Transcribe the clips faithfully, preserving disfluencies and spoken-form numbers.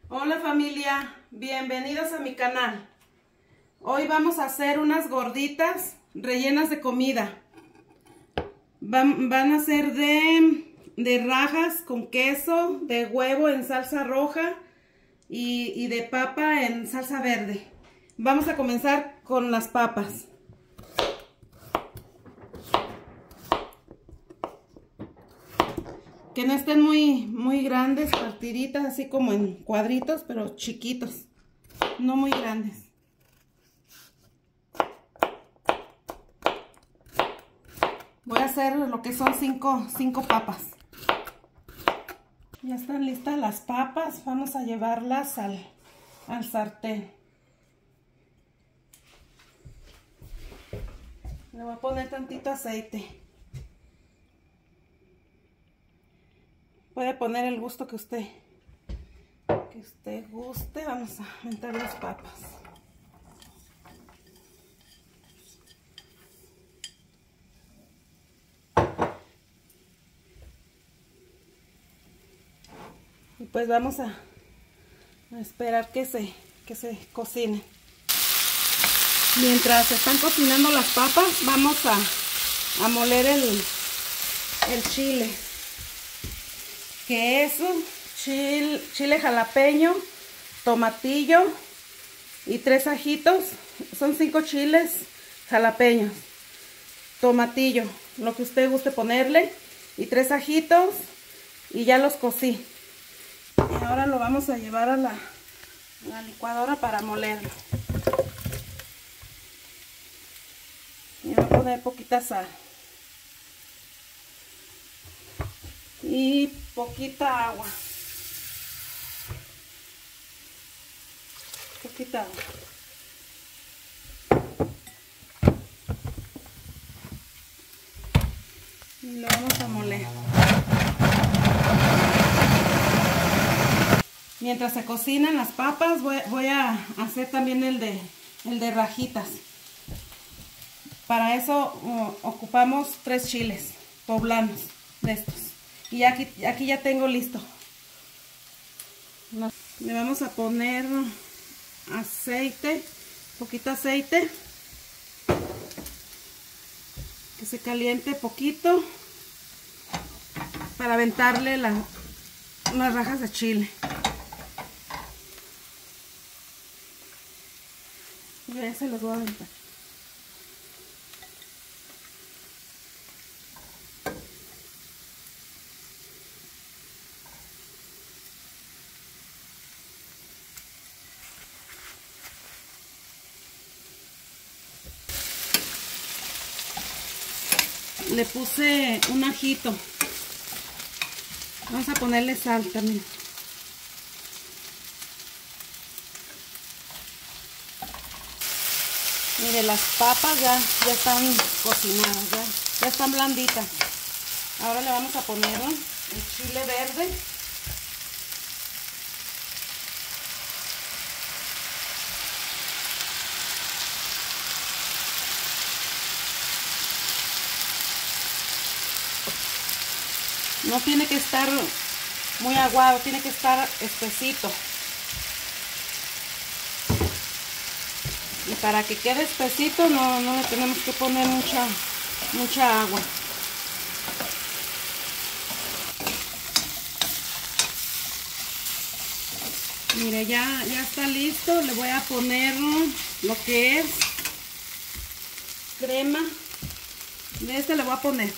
Hola familia, bienvenidos a mi canal. Hoy vamos a hacer unas gorditas rellenas de comida. Van, van a ser de, de rajas con queso, de huevo en salsa roja y, y de papa en salsa verde. Vamos a comenzar con las papas. Que no estén muy, muy grandes, partiditas, así como en cuadritos, pero chiquitos, no muy grandes. Voy a hacer lo que son cinco, cinco papas. Ya están listas las papas, vamos a llevarlas al, al sartén. Le voy a poner tantito aceite. Puede poner el gusto que usted, que usted guste. Vamos a meter las papas. Y pues vamos a, a esperar que se, que se cocinen. Mientras están cocinando las papas, vamos a, a moler el, el chile. Que es chile, chile jalapeño, tomatillo y tres ajitos. Son cinco chiles jalapeños, tomatillo, lo que usted guste ponerle, y tres ajitos, y ya los cocí. Y ahora lo vamos a llevar a la, a la licuadora para molerlo. Y voy a poner poquita sal y poquita agua, poquita agua. Y lo vamos a moler. Mientras se cocinan las papas, voy, voy a hacer también el de, el de rajitas. Para eso uh, ocupamos tres chiles poblanos de estos. Y aquí, aquí ya tengo listo. Le vamos a poner aceite, poquito aceite, que se caliente poquito para aventarle la, unas rajas de chile. Ya se los voy a aventar. Le puse un ajito. Vamos a ponerle sal también. Mire, las papas ya, ya están cocinadas, ya, ya están blanditas. Ahora le vamos a poner el chile verde. No tiene que estar muy aguado, tiene que estar espesito. Y para que quede espesito no, no le tenemos que poner mucha, mucha agua. Mire, ya, ya está listo. Le voy a poner lo que es crema. De este le voy a poner.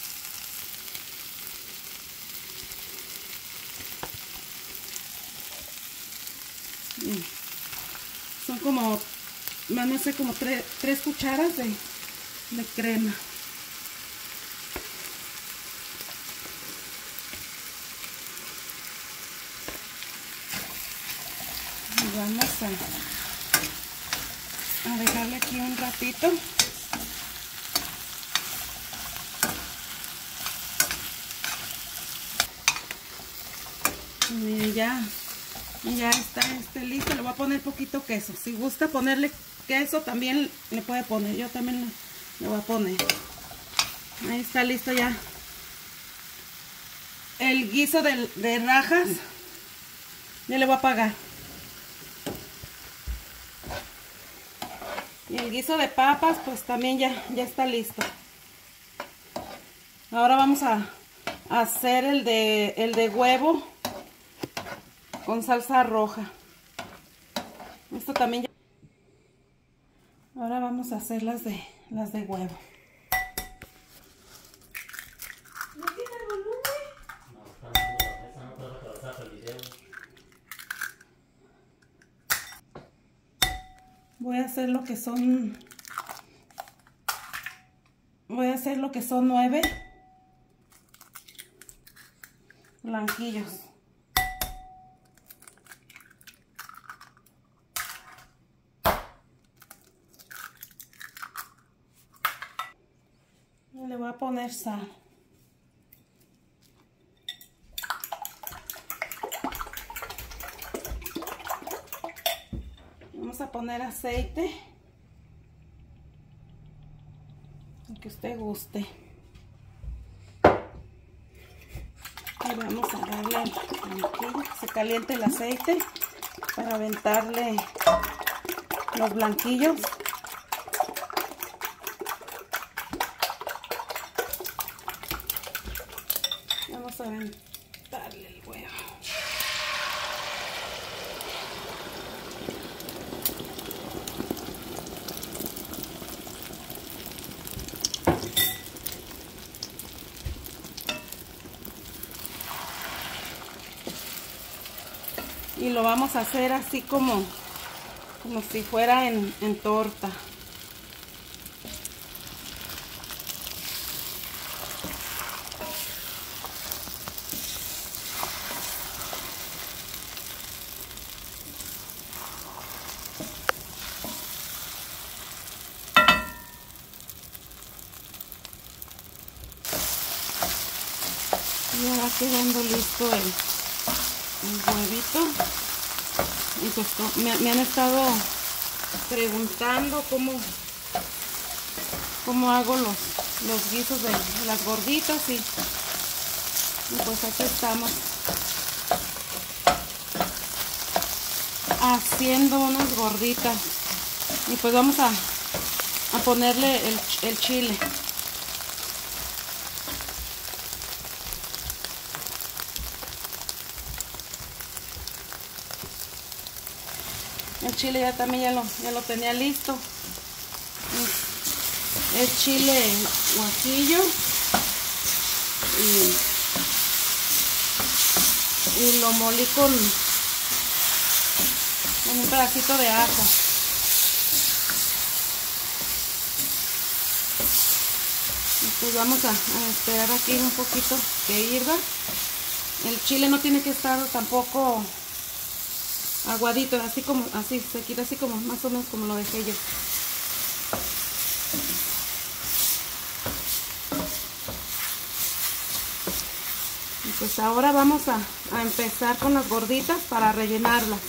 Son como, no sé, como tres, tres cucharas de, de crema. Y vamos a, a dejarle aquí un ratito. Y ya. Y ya está este listo. Le voy a poner poquito queso. Si gusta ponerle queso también le puede poner. Yo también le, le voy a poner. Ahí está listo ya el guiso de, de rajas. Ya le voy a apagar. Y el guiso de papas pues también ya, ya está listo. Ahora vamos a, a hacer el de, el de huevo con salsa roja. Esto también ya. Ahora vamos a hacer las de, las de huevo. ¿No tiene volumen? No, está en esa no puedo atravesar el video. Voy a hacer lo que son... Voy a hacer lo que son nueve blanquillos. Le voy a poner sal. Vamos a poner aceite, lo que usted guste. Y vamos a darle blanquillo, que se caliente el aceite para aventarle los blanquillos. Vamos a aventarle el huevo. Y lo vamos a hacer así como, como si fuera en, en torta. Ya va quedando listo el, el huevito. Y pues me, me han estado preguntando cómo, cómo hago los, los guisos de, de las gorditas y, y pues aquí estamos haciendo unas gorditas. Y pues vamos a, a ponerle el, el chile. El chile ya también ya lo, ya lo tenía listo. Es chile guajillo y, y lo molí con, con un pedacito de ajo. Y pues vamos a, a esperar aquí un poquito que hirva. El chile no tiene que estar tampoco aguadito, así como, así, se quita así como, más o menos como lo dejé yo. Y pues ahora vamos a, a empezar con las gorditas para rellenarlas.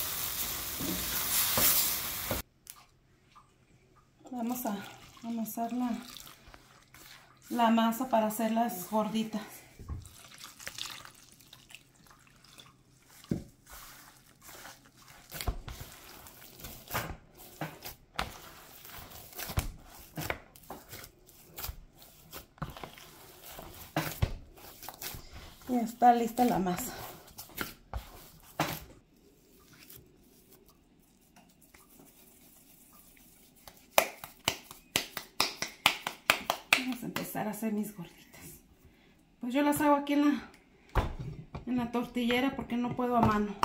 Vamos a amasar la, la masa para hacer las gorditas. Ya está lista la masa. Vamos a empezar a hacer mis gorditas. Pues yo las hago aquí en la, en la tortillera porque no puedo a mano.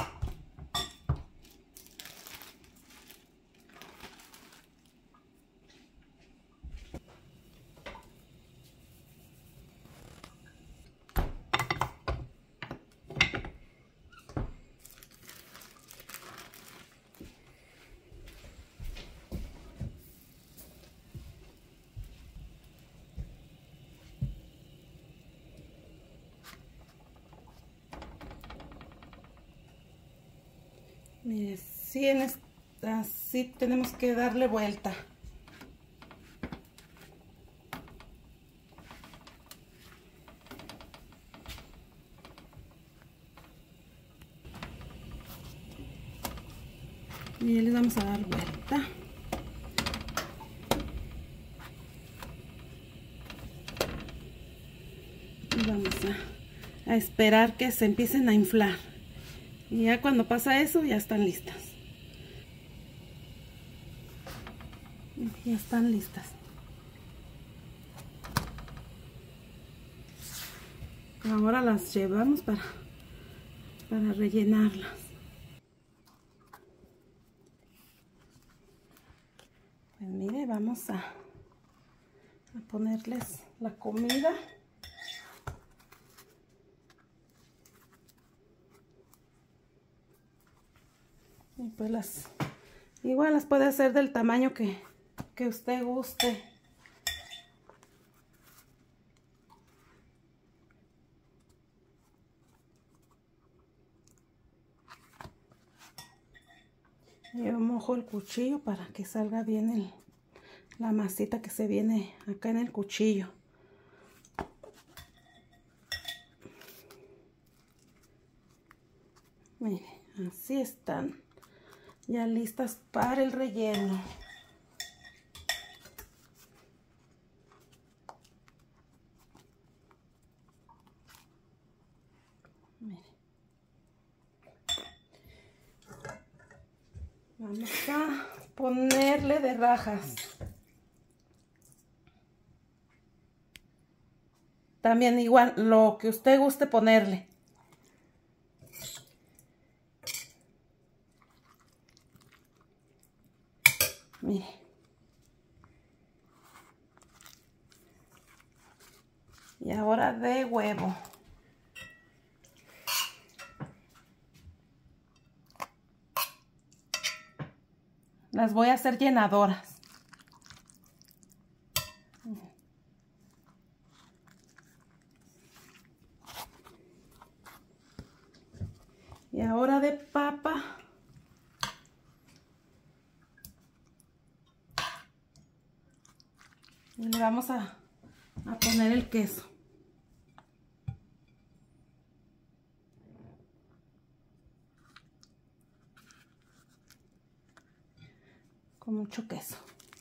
Mire, sí, en esta, sí tenemos que darle vuelta. Y ya les vamos a dar vuelta. Y vamos a, a esperar que se empiecen a inflar. Y ya cuando pasa eso, ya están listas. Ya están listas. Ahora las llevamos para, para rellenarlas. Pues mire, vamos a, a ponerles la comida. Y pues las, igual las puede hacer del tamaño que, que usted guste. Yo mojo el cuchillo para que salga bien el, la masita que se viene acá en el cuchillo. Mire, así están ya listas para el relleno. Mire. Vamos a ponerle de rajas. También igual, lo que usted guste ponerle. Mire. Y ahora de huevo. Las voy a hacer llenadoras. Y ahora de papa. Y le vamos a, a poner el queso. Con mucho queso.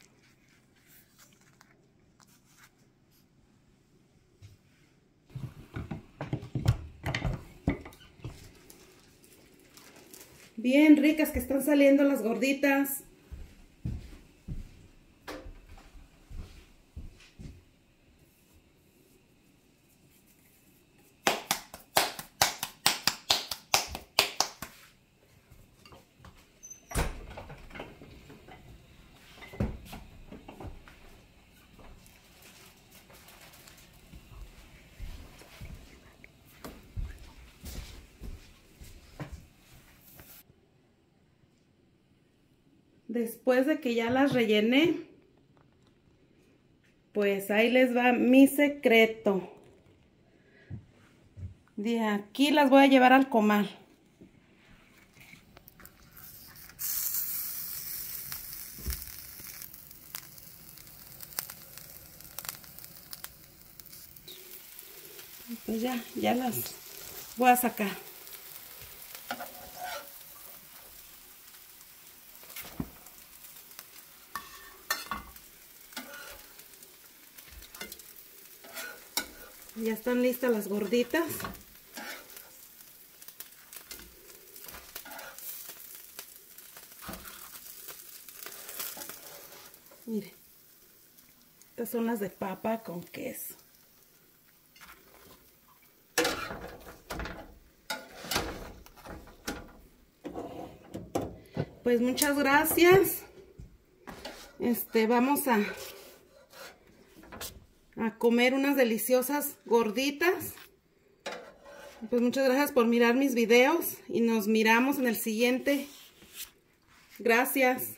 Bien ricas que están saliendo las gorditas. Después de que ya las rellené, pues ahí les va mi secreto. De aquí las voy a llevar al comal. Pues ya, ya las voy a sacar. Ya están listas las gorditas. Mire, estas son las de papa con queso. Pues muchas gracias. Este, vamos a a comer unas deliciosas gorditas. Pues muchas gracias por mirar mis videos y nos miramos en el siguiente. Gracias.